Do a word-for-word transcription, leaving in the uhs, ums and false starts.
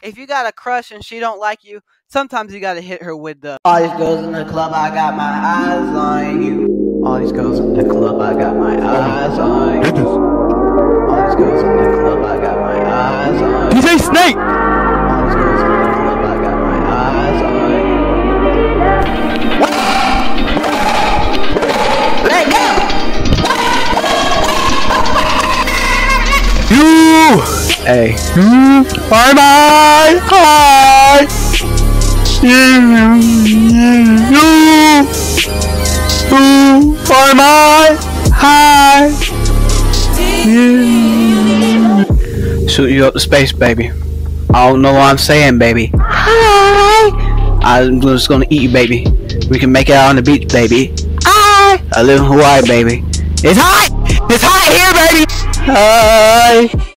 if you got a crush and she don't like you, sometimes you gotta hit her with the all these girls in the club, I got my eyes on you. All these girls in the club, I got my eyes on you. All these girls in the club, I got my eyes on you. D J Snake! All these girls in the club, I got my eyes on you. Let go! You! Hey. You! Bye bye! Hi! You! You! You! Bye bye! Hi! You! Shoot you up to space, baby. I don't know what I'm saying, baby. Hi! I'm just gonna eat you, baby. We can make it out on the beach, baby. Hi! I live in Hawaii, baby. It's hot! It's hot here, baby! Hi!